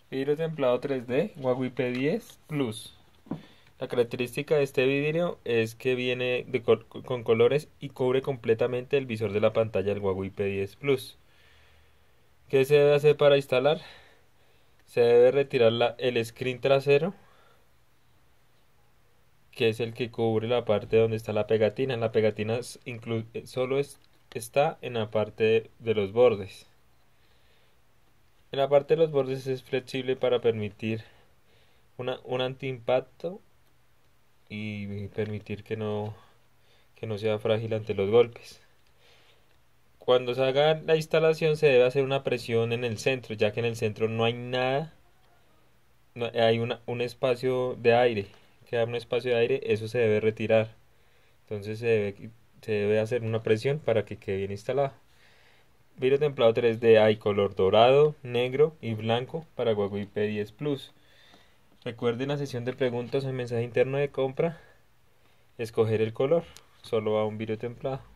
Vidrio templado 3D Huawei P10 Plus. La característica de este vidrio es que viene con colores y cubre completamente el visor de la pantalla del Huawei P10 Plus. ¿Qué se debe hacer para instalar? Se debe retirar el screen trasero, que es el que cubre la parte donde está la pegatina. La pegatina solo está en la parte de los bordes. En la parte de los bordes es flexible para permitir un antiimpacto y permitir que no sea frágil ante los golpes. Cuando se haga la instalación se debe hacer una presión en el centro, ya que en el centro no hay nada, hay un espacio de aire, queda un espacio de aire, eso se debe retirar. Entonces se debe hacer una presión para que quede bien instalado. Vidrio templado 3D hay color dorado, negro y blanco para Huawei P10 Plus. Recuerden la sesión de preguntas o mensaje interno de compra, escoger el color, solo va un vidrio templado.